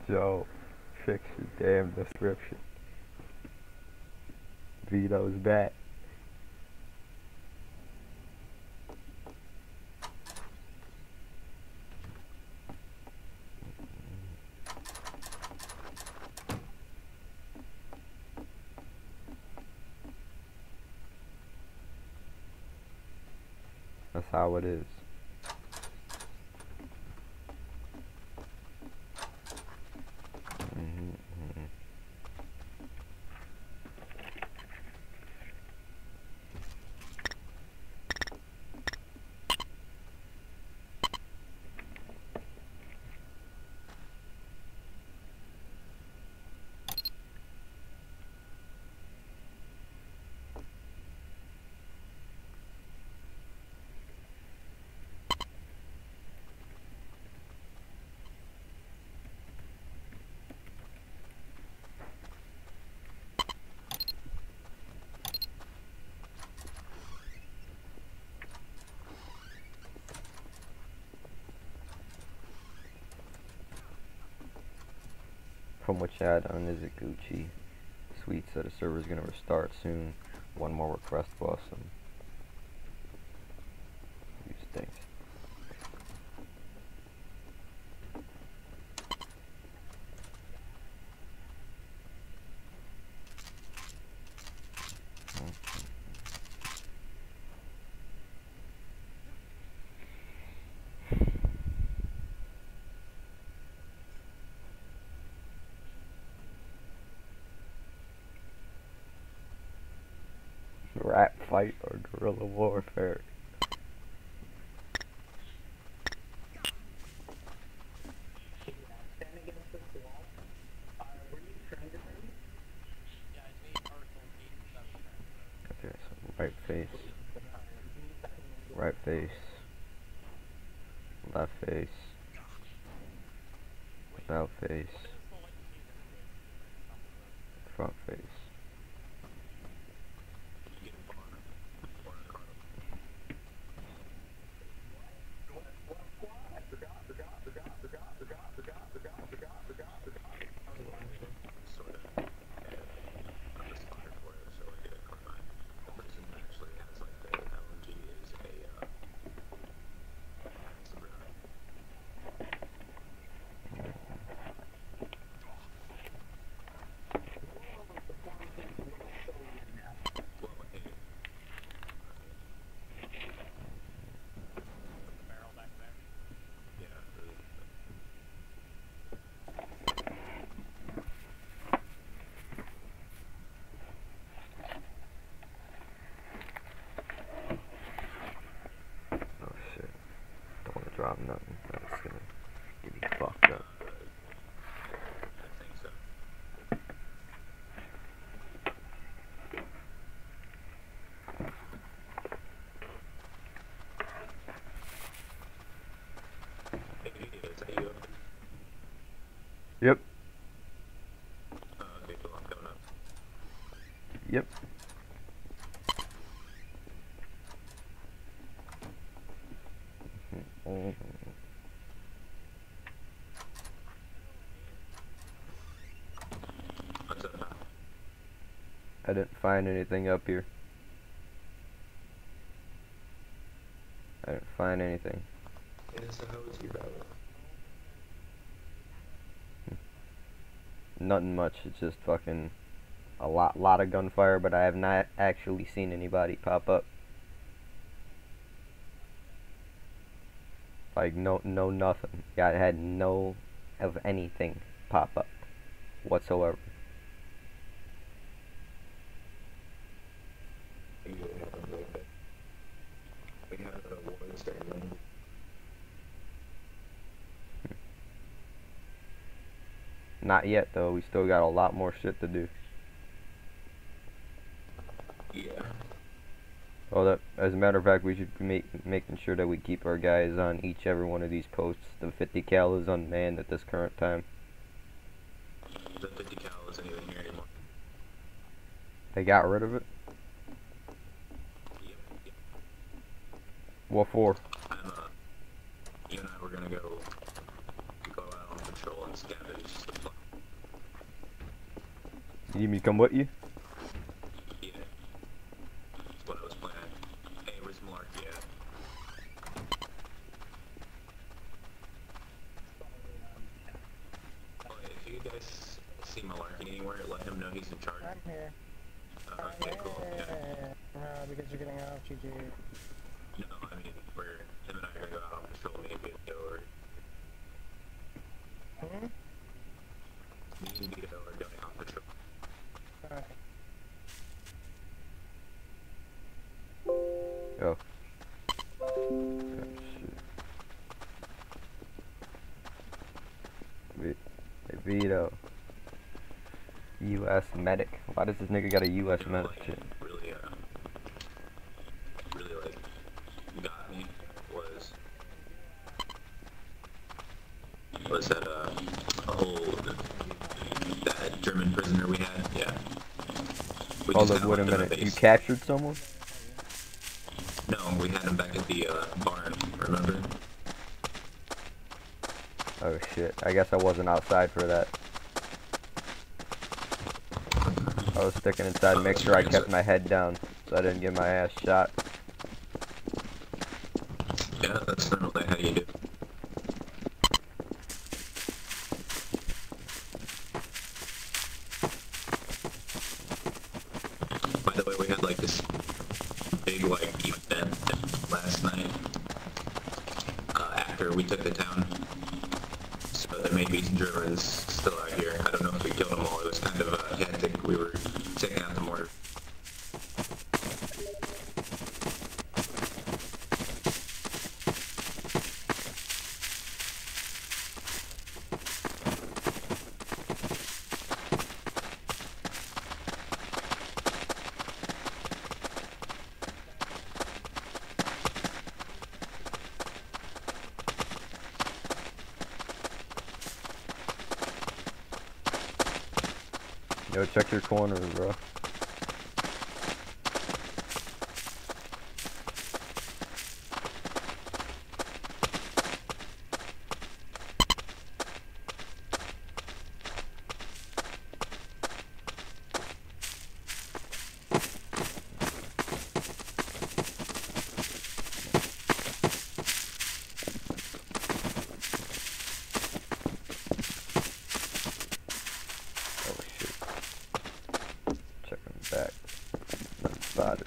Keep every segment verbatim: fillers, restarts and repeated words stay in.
Joe, fix your damn description. Vito's back. That's how it is. Mm-hmm, mm-hmm. From what chat on is it Gucci? Sweet said the server's gonna restart soon. One more request, awesome. You stink. Rat fight or guerrilla warfare? Okay, so right face, right face, left face, about face, front face. Drop nothing. That's gonna get me fucked up. Yep. Yep. Mm-hmm. I didn't find anything up here. I didn't find anything. Nothing much. It's just fucking a lot, lot of gunfire, but I have not actually seen anybody pop up. Like no, no, nothing. Yeah, I had no of anything pop up whatsoever. Not yet though. We still got a lot more shit to do. Yeah. Well, that, as a matter of fact, we should be make, making sure that we keep our guys on each every one of these posts. The fifty cal is unmanned at this current time. The fifty cal isn't even here anymore. They got rid of it? Yep, yep. What for? I'm, uh, you and I were gonna go, go out on patrol and scavenge You need me to come with you? Yeah. That's what I was planning. Hey, where's Malarkey at? Oh, if you guys see Malarkey anywhere, let him know he's in charge. I'm here. Uh, okay, cool. Yeah. Uh, because you're getting off, G G. No, I mean, we're, him and I are gonna go out on patrol, maybe, or Hmm? me and Vito are going on patrol. Alright. Oh. Oh shit. V hey, Vito. U S medic. Why does this nigga got a U S You know, medic like, shit? really, uh, really, like, got me was, was that, uh, a whole, that German prisoner we had, yeah. We Hold just up, kinda wait a left him at minute. You base. captured someone? No, we had him back at the, uh, barn, remember? Oh shit. I guess I wasn't outside for that. I was sticking inside to Oh, make that's sure I right, kept so- my head down so I didn't get my ass shot. Yeah, that's normally how you do. By the way, we had like this big like event last night uh, after we took the town. So there may be some Germans still out here. I don't know if we killed them all. It was kind of uh, hectic. We were taking out the mortar. Yo, check your corners, bro. Oh shit. Checking back. Nothing spotted.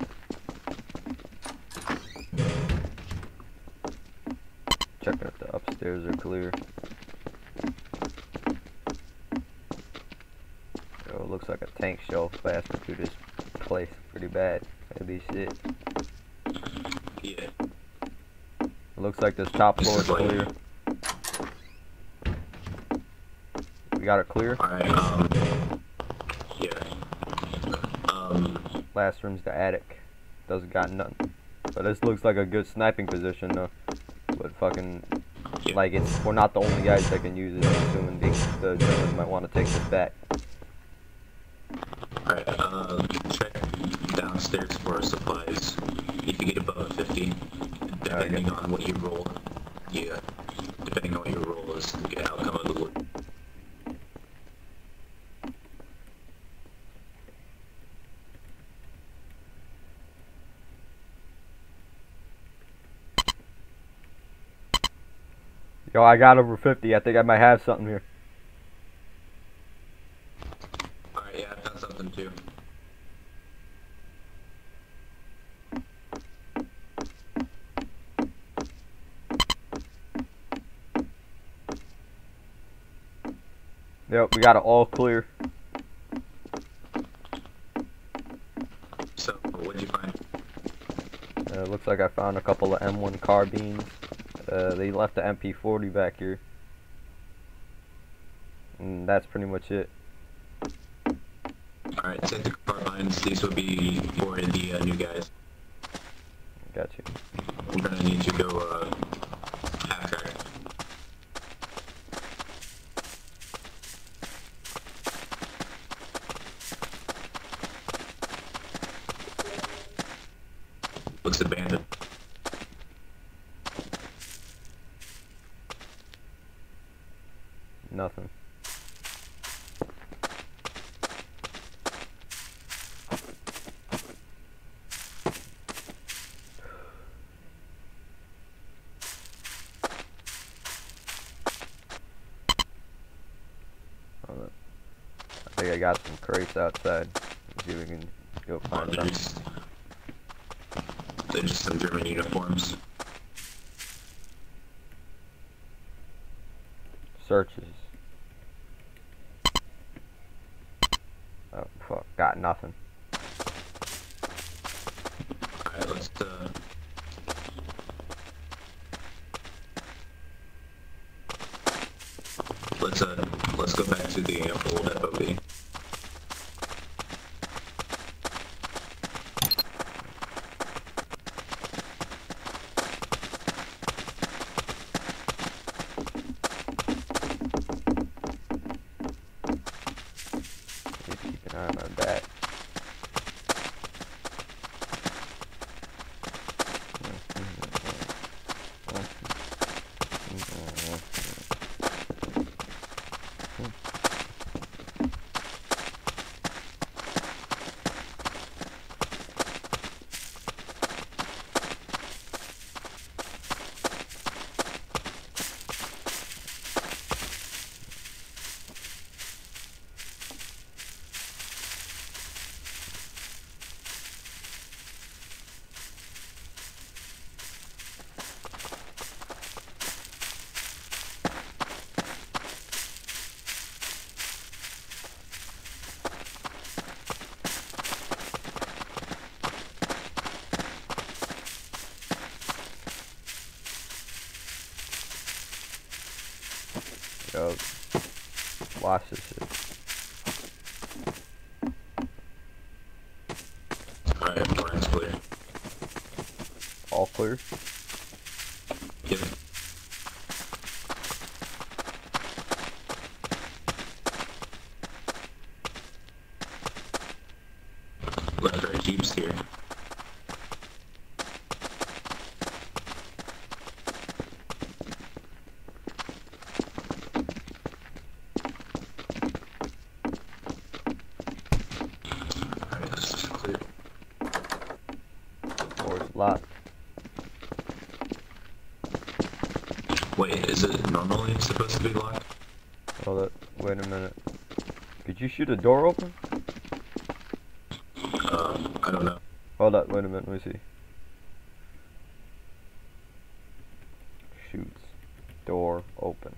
Checking if the upstairs are clear. Yo, it looks like a tank shell blasting through this place pretty bad. Maybe shit. Yeah. It looks like this top This floor is is like- clear. We got it clear. Alright, um, yeah. Um, Last room's the attic. Doesn't got nothing. But this looks like a good sniping position though. But fucking, yeah. like it's, we're not the only guys that can use it. I'm assuming the, the Germans might want to take this back. Alright, uh, check downstairs for supplies. If you get above fifty, depending Okay. on what you roll, yeah, depending on what your roll is, the outcome of the loot. Yo, I got over fifty. I think I might have something here. Alright, yeah, I found something too. Yep, we got it all clear. So, what'd you find? Uh, looks like I found a couple of M one carbines. Uh, they left the M P forty back here. And that's pretty much it. Alright, take the carbines. These would be for the uh, new guys. Got you. We're gonna need to go, uh, half track. Looks abandoned. Nothing. like I got some crates outside. Let's see if we can go Oh, find they're some. just, they're just some German uniforms. Searches. Oh fuck, got nothing. Alright, let's, uh... Let's, uh, let's go back to the uh, old F O B. Keep an eye on my back. Yo, watch this shit. Alright, mine's clear. All clear? Yep. Left our jeeps here. Alright, this is clear. Door's locked. Wait, is it normally supposed to be locked? Hold up, wait a minute. Could you shoot a door open? Um, I don't know. Hold up, wait a minute, let me see. Shoots. Door open.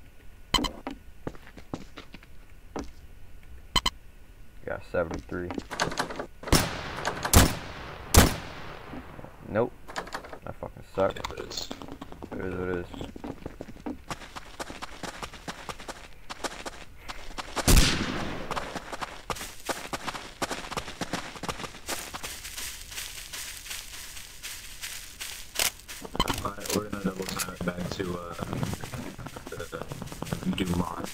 Got seventy-three. Nope. I fucking suck. Okay, but it's... It is what it is. Alright, we're gonna double time it back to, uh, the Dumont.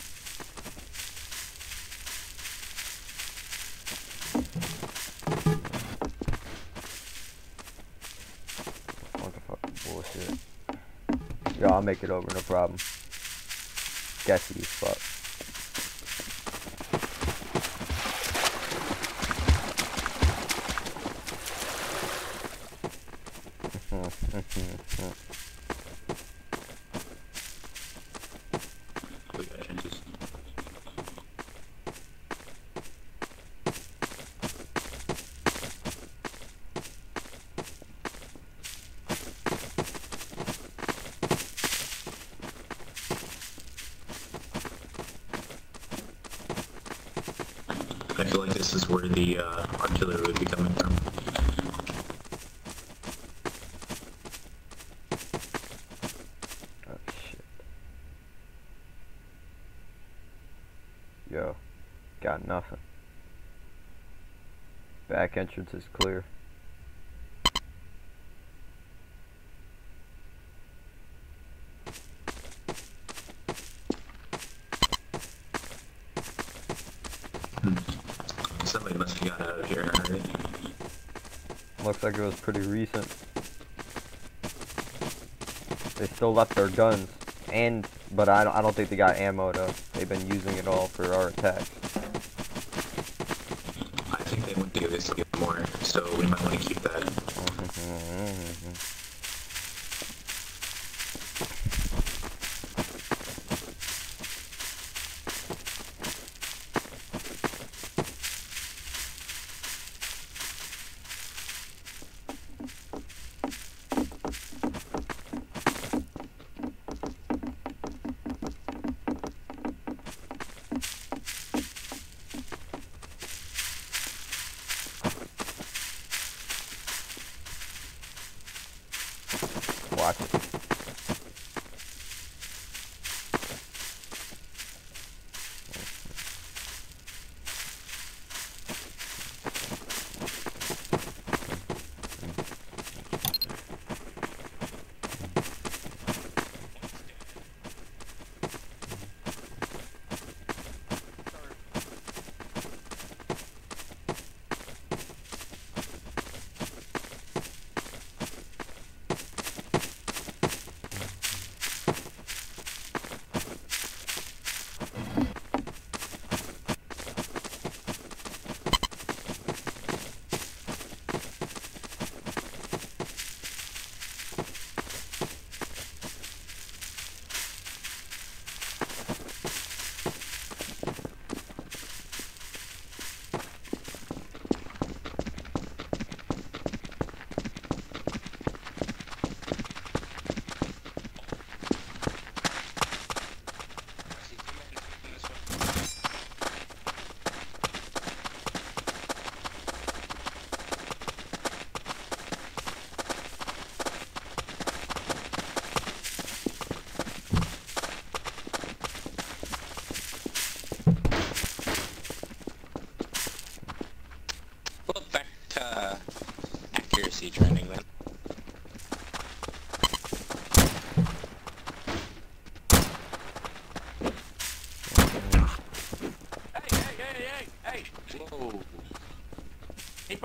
What the fucking bullshit. Yo, I'll make it over, no problem. Sketchy as fuck. We got trenches. I feel like this is where the uh, artillery would be coming from. Oh shit. Yo, got nothing. Back entrance is clear. Hmm. Somebody must have got out of here already. Looks like it was pretty recent. They still left their guns, and but I don't, I don't think they got ammo though. They've been using it all for our attacks. I think they went to this to get more, so we might want to keep that.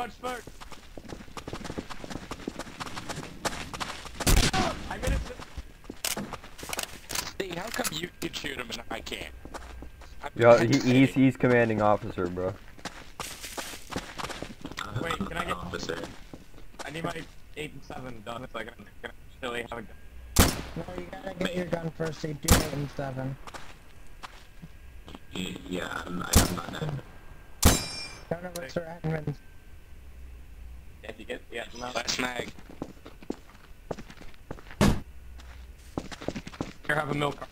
much smoke. I'm innocent. Hey, how come you can shoot him and I can't? I'm Yeah, not he, saying- he's he's commanding officer, bro. Uh, Wait, I'm can I an get- officer? I need my eight and seven done so I can, can actually have a gun. No, you gotta get your gun first so you do eight and seven. Y- Yeah, I'm, I am not that. None of us are admins. Yeah, you get, yeah, no. Last mag. Here, have a milk cart.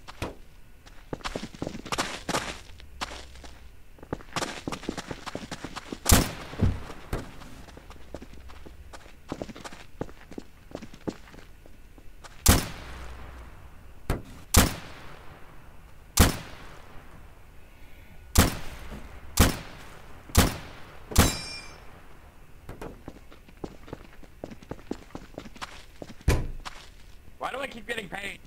Why do I keep getting paid?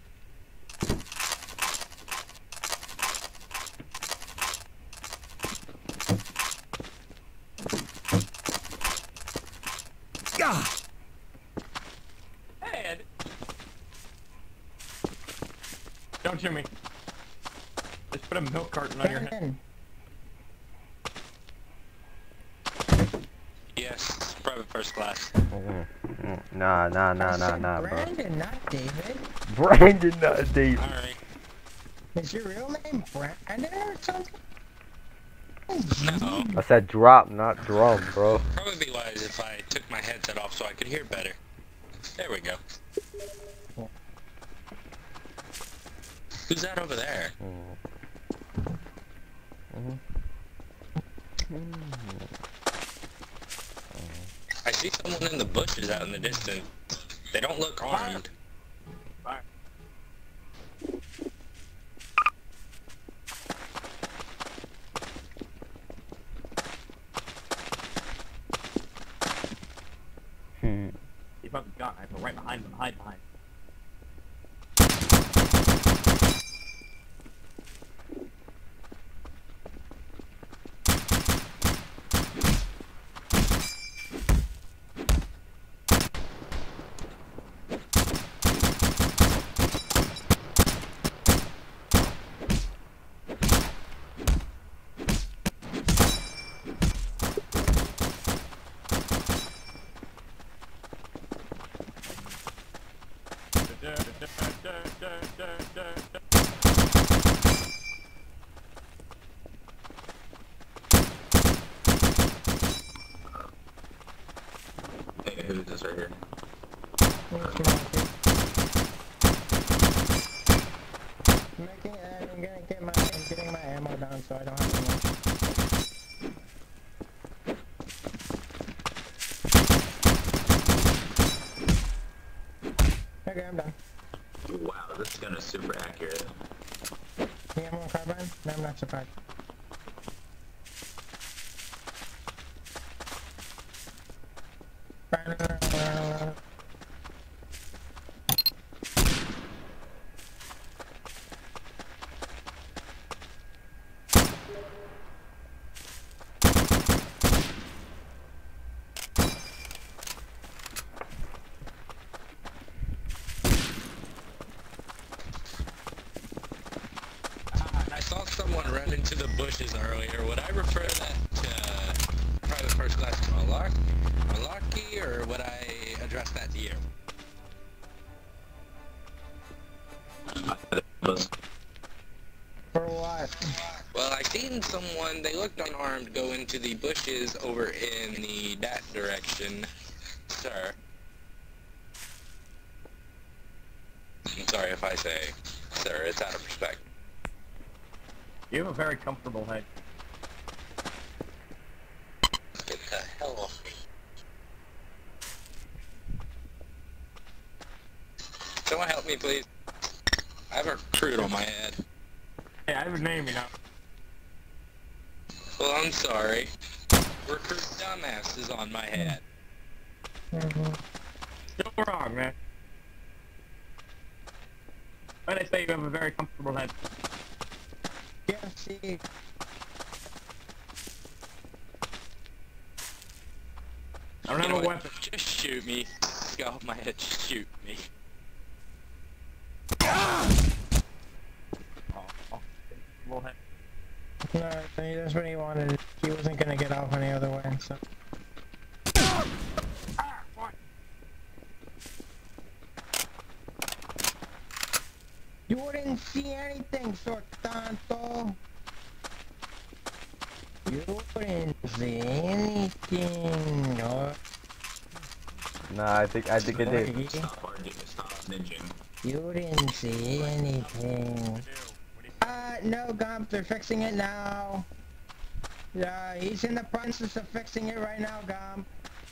Hey, Ed. Don't shoot me. Just put a milk carton on your head. Brandon, Yes, private first class. Mm, mm, Nah, nah, nah, I nah, said nah, bro. Brandon, not David. Brandon, not Dave. Alright. Is your real name Brandon or something? No. I said drop, not drum, bro. Probably be wise if I took my headset off so I could hear better. There we go. Who's that over there? Mm. I see someone in the bushes out in the distance. They don't look armed. Fire. Hmm. Keep up the gun. I have to right behind them. Hide behind. Hey, who's this right here? I'm making, I'm gonna get my, I'm getting my ammo down so I don't have to much. Okay, I'm done. Wow, this gun is super accurate. The ammo and carbine? No, I'm not surprised. I saw someone run into the bushes earlier. Would I refer that to private first class malark malarkey, or would I address that to you? For what? Well, I seen someone, they looked unarmed, go into the bushes over in the that direction, sir. I'm sorry if I say, sir, it's out of respect. You have a very comfortable head. Get the hell off me. Someone help me, please. I have a recruit on my head. Hey, I have a name, you know. Well, I'm sorry. Recruit dumbass is on my head. Mm-hmm. Still wrong, man. But I say you have a very comfortable head. Yeah, see. a weapon. Just shoot me. Go off my head. Just shoot me. Oh, oh. Little head. No, that's what he wanted. He wasn't gonna get off any other way, so. You wouldn't see anything, Sor Tanto. You wouldn't see anything, no. Nah, I think I think it did. Stop arguing, stop ninjing. You didn't see anything. Uh, no, Gump, they're fixing it now. Yeah, he's in the process of fixing it right now, Gump.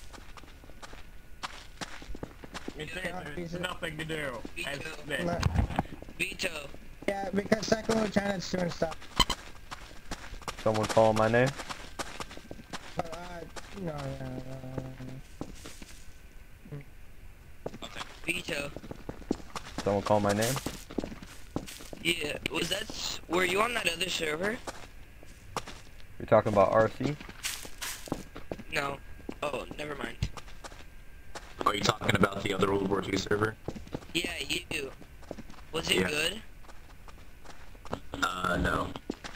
I mean, seriously, there's nothing to do. As this. No. Vito. Yeah, because Second Lieutenant's doing stuff. Someone call my name? Uh, no, no, no. Okay. Vito. Someone call my name? Yeah, was that... s- Were you on that other server? You're talking about R C? No. Oh, never mind. Are you talking about the other World War Two server? Yeah, you. Was it Yeah. good? Uh, no.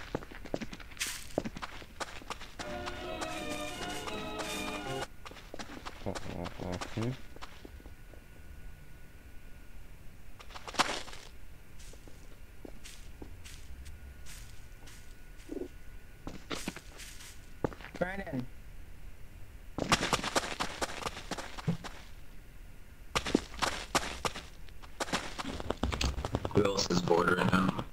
Hmm? Brandon. Who else is bored right now?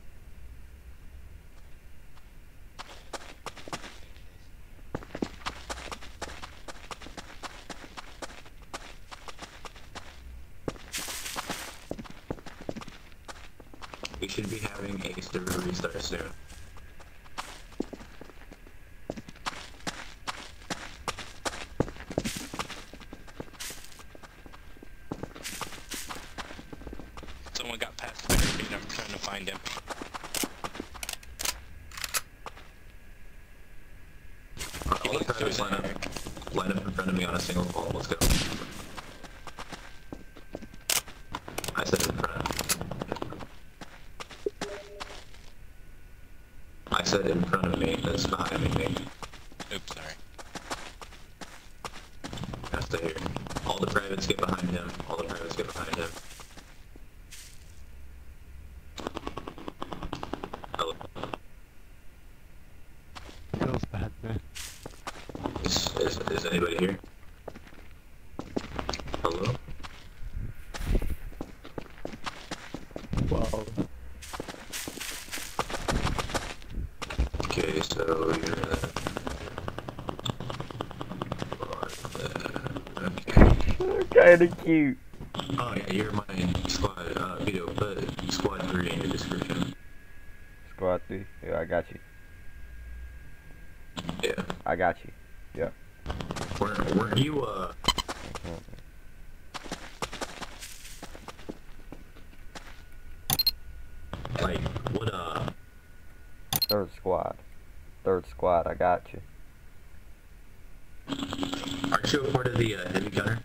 We should be having a server restart soon. Someone got past the barricade. I'm trying to find him. All the players line up, line up in front of me on a single wall. Let's go. I said in front. I said in front of me. That's behind me. Oops, sorry. Gotta stay here. All the privates get behind him. All the privates get behind him. Hello. Feels bad, man. Is, is, is anybody here? Hello? Wow. Okay, so you're uh, okay. Kinda cute. Oh yeah, you're my squad. Uh, Vito, put squad three in your description. Squad three. Yeah, I got you. Yeah. I got you. Yeah. Weren't, weren't you uh? Like what uh? Third squad. Third squad, I got you. Aren't you a part of the uh, heavy gunner?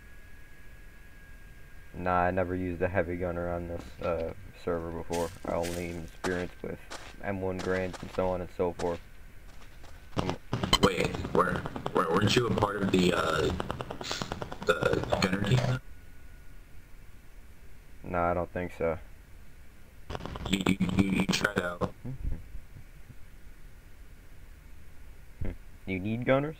Nah, I never used a heavy gunner on this uh, server before. I only experienced with M one Grands and so on and so forth. Um, Wait, were, were weren't you a part of the uh the gunner team? nah, I don't think so. You you, you, you tried out. You need gunners?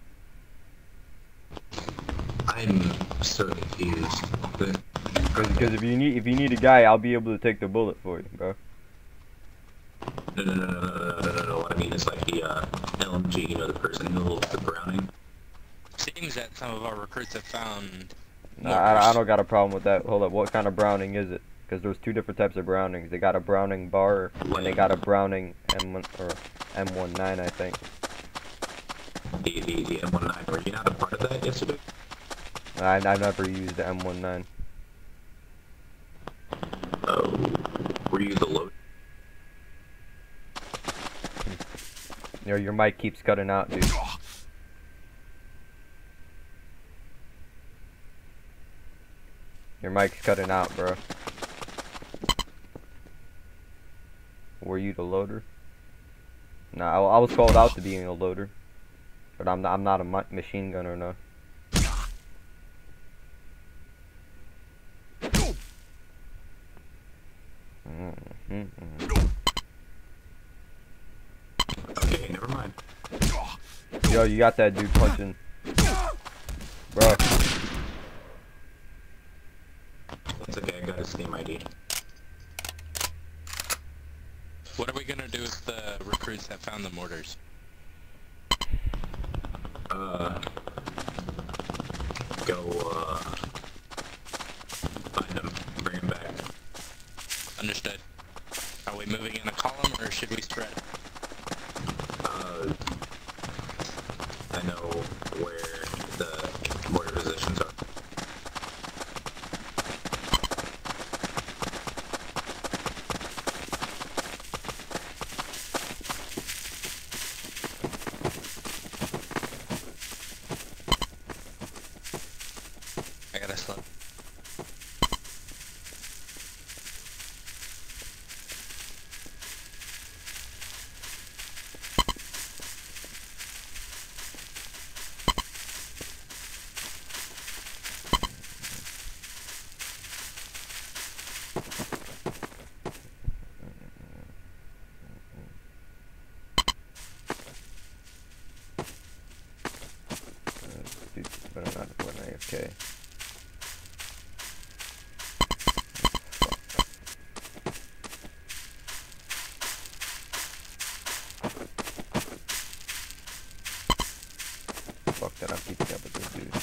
I'm so confused. The- Because if you need if you need a guy, I'll be able to take the bullet for you, bro. No, no, no, no, no, no, no, no, no. What I mean is like the uh, L M G, you know, the person who holds the Browning. Seems that some of our recruits have found... Nah, I, I don't got a problem with that. Hold up, what kind of Browning is it? Because there's two different types of Brownings. They got a Browning bar and they got a Browning M one or M nineteen, I think. The, the, the M nineteen. Were you not a part of that yesterday? I I never used the M nineteen. Oh, were you the load? You know, your mic keeps cutting out, dude. Your mic's cutting out, bro. Were you the loader? Nah, I, I was called out to being a loader, but I'm not, I'm not a ma machine gunner, no. Mm-hmm. Okay, never mind. Yo, you got that dude punching, bro. It's okay, I got a Steam I D. What are we gonna do with the recruits that found the mortars? Uh, go, uh, find them, bring them back. Understood. Are we moving in a column or should we spread? Uh, I know where the mortar positions are. I gotta slow. Dude, better not put an A F K. Fuck that, I'm keeping up with this dude.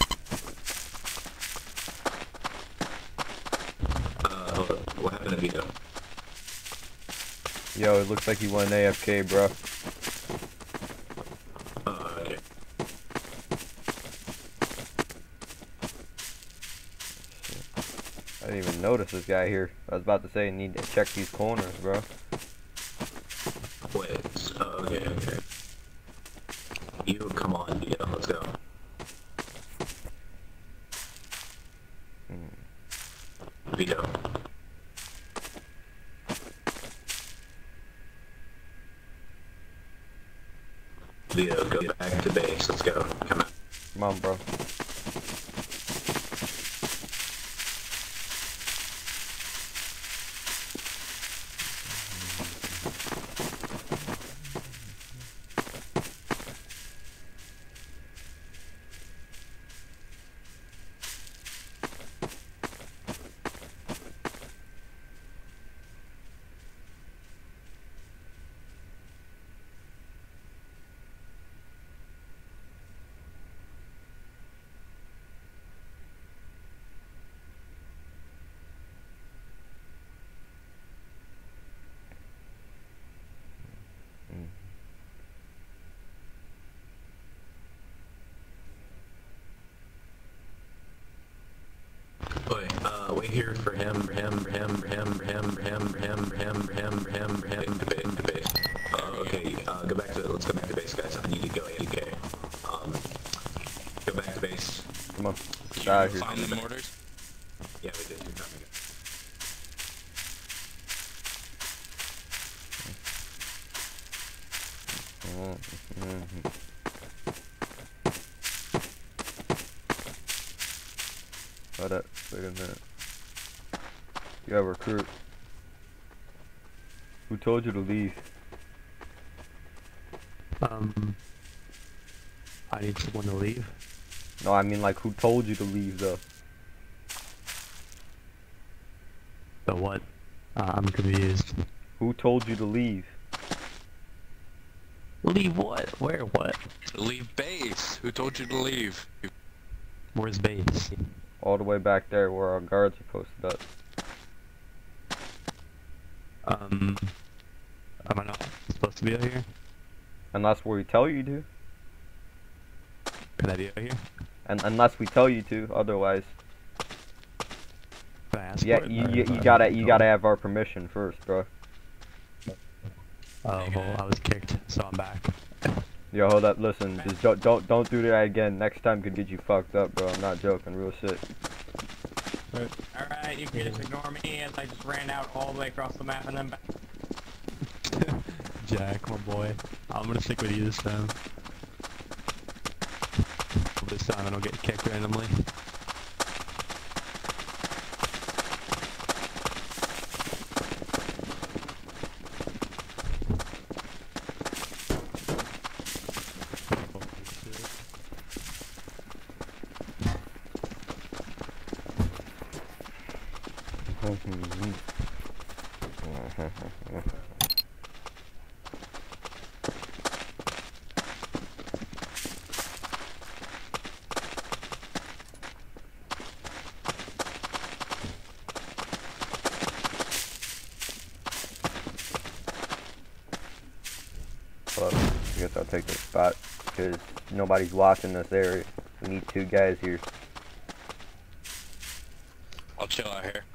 Uh, hold up. What happened to Vito? Yo, it looks like he went A F K, bro. Uh, okay. I didn't even notice this guy here. I was about to say, need to check these corners, bro. Wait, oh, okay, okay. You, come on, Vito, let's go. Hmm. Vito. Vito, go back to base, let's go. Come on. Come on, bro. Wait, uh, wait here for him, for him, for him, for him, for him, for him, for him, for him, for him, for him, for him, to base, to base. Uh, okay, uh, go back to, let's go back to base, guys. I need to go A F K. Um, go back to base. Come on. Did Get out you of here. find the mortars? Yeah, we did. You're coming. Mm-hmm. Hold up, wait a minute. Yeah, recruit. Who told you to leave? Um, I need someone to leave. No, I mean like who told you to leave though? So what? Uh, I'm confused. Who told you to leave? Leave what? Where? What? Leave base. Who told you to leave? Where's base? All the way back there where our guards are posted up. Um, am I not supposed to be out here? Unless we tell you to. Can I be out here? And unless we tell you to, otherwise. Can I ask Yeah, for it, you, or you, do I you gotta have to you go? gotta have our permission first, bro. Oh, well, I was kicked, so I'm back. Yo, hold up, listen, just don't don't don't do that again. Next time could get you fucked up, bro. I'm not joking, real shit. Alright, you can just ignore me as I just ran out all the way across the map and then back. Jack, my boy. I'm gonna stick with you this time. This time I don't get kicked randomly. But I guess I'll take this spot because nobody's watching this area. We need two guys here. I'll chill out here.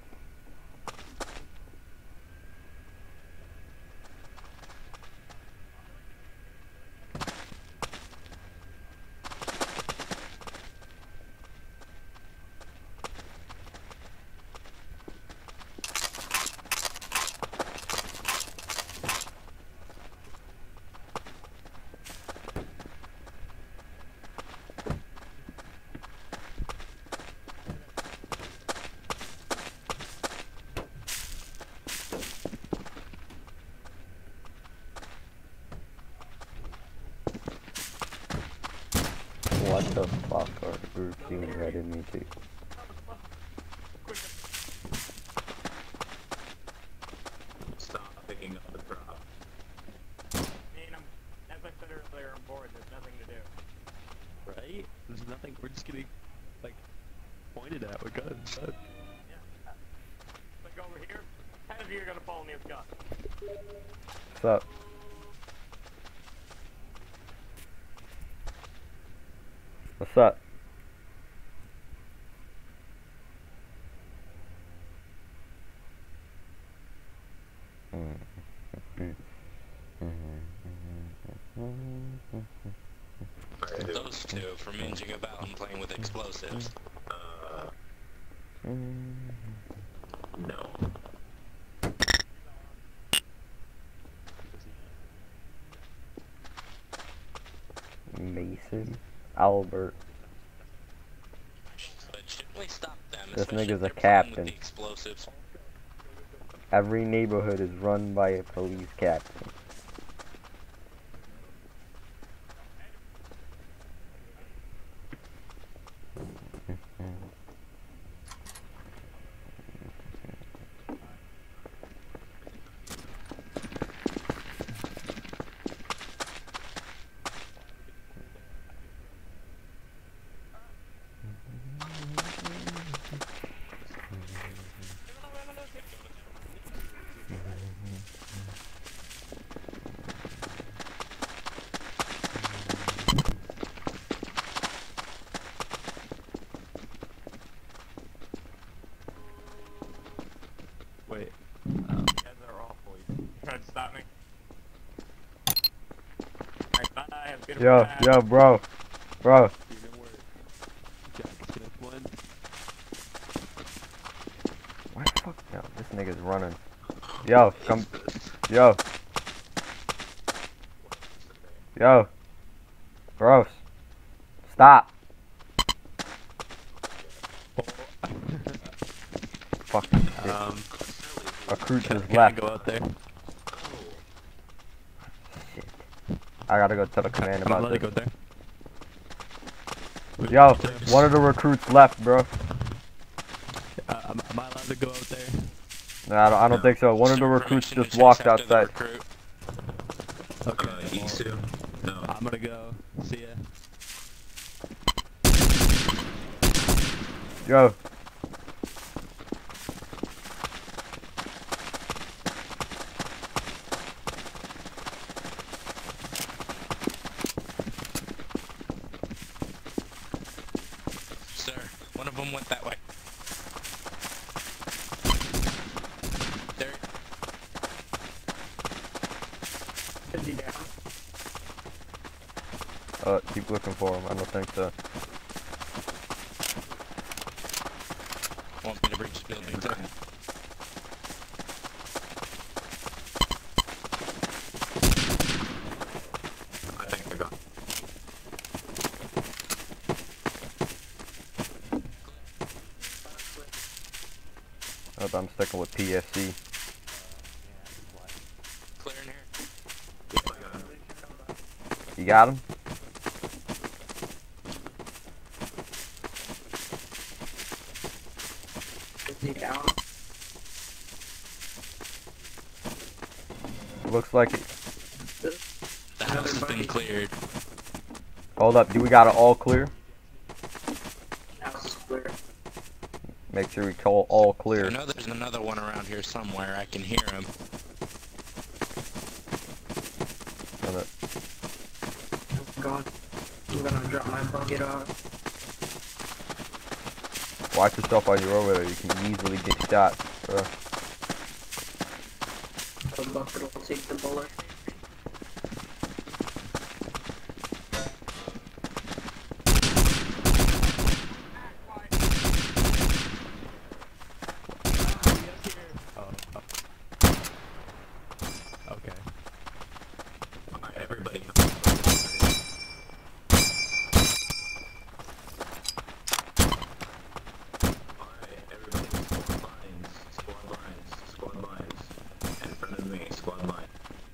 What the fuck are the group shooting right at me too? Stop picking up the drop. I mean, I'm, as I said earlier, I'm bored. There's nothing to do. Right? There's nothing. We're just getting, like, pointed at with guns. But... Yeah. Like over here, ten of you are gonna follow me with guns. What's up? What's up? Those two for minging about and playing with explosives. Uh, no. Mason Albert. But shouldn't we stop them? This especially nigga's if a they're playing with captain. the explosives. Every neighborhood is run by a police captain. Wait. Um, you guys are awful. You tried to stop me. Alright, bye. Have a good Yo, ride. yo, bro, bro. You know where Jack Smith went? Why the fuck? Yo, this nigga's running. Yo, come. Yo. Yo. Gross. Stop. Fucking shit. Um, A crew to can, his can I left. go out there? Shit. I gotta go tell the command I'm about allowed to this. go there. Yo, one of the recruits left, bro. Uh, am, am I allowed to go out there? No, I don't, I don't think so. One of the Is there recruits permission to just chase walked after the outside. recruit? Okay. Uh, these two? No. I'm gonna go. See ya. Yo. Sir, one of them went that way. There. Is he down? Uh, keep looking for him. I don't think so. I'm sticking with P S C. Clear in here. Yep, I got him. You got him? Is he down? Looks like it. The house has been cleared. Hold up, do we got it all clear? House is clear. Make sure we call all clear. I know there's another one around here somewhere. I can hear him. Hold up. Oh god. I'm gonna drop my bucket off. Watch yourself while you're over there. You can easily get shot, bro. The bucket will take the bullet. Oh, oh. Okay. Alright, everybody. Alright, everybody. Squad lines. Squad lines. Squad lines. In front of me. Squad line.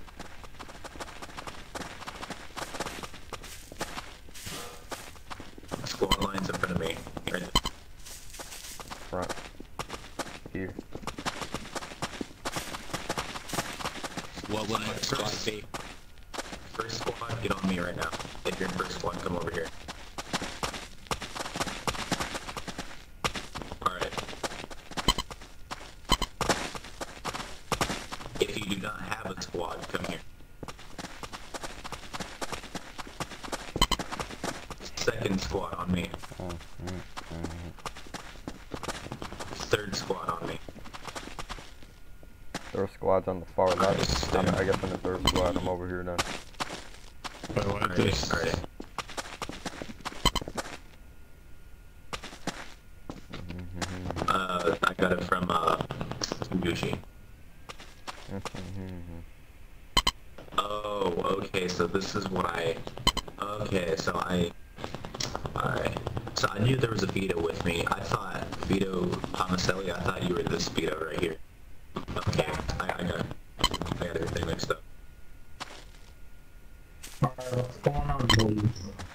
Squad lines in front of me. Right. Front. Here. What would my squad be? First squad, get on me right now. If you're in first squad, come over here. Alright. If you do not have a squad, come here. Second squad on me. Oh, mm, mm. Third squad on me. Third squad's on the far left. I'm, I guess I'm the third squad. I'm over here now. Wait, what Alright, this? alright. Uh, I got it from, uh, Gucci. Oh, okay, so this is what I... Okay, so I... Alright. So I knew there was a Vito with me. I thought Vito Tomaselli, I thought you were this Vito right here. Okay, I, I got I got everything mixed up. Alright, what's going on, boys?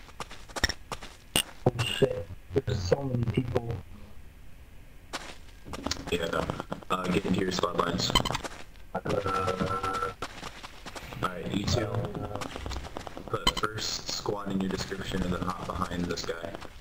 Oh shit, there's so many people. Yeah, uh, get into your squad lines. Uh, Alright, you two. Put first squad in your description and then hop behind this guy.